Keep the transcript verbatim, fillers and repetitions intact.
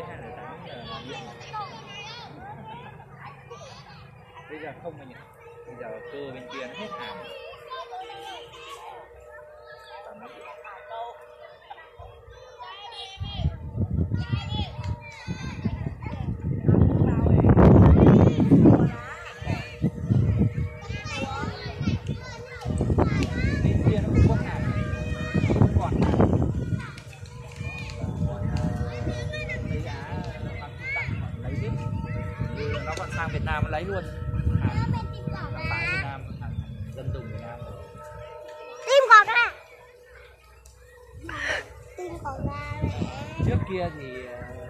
hay là tao muốn là điện bây giờ không anh nhỉ, bây giờ cơ bên kia nó hết hàng bên kia nó không có hàng không còn hàng lấy giá bằng tặng lấy hết như nó còn sang Việt Nam lấy luôn hàng tại Việt Nam hàng dân dùng Việt Nam tim còn ra tim còn ra trước kia thì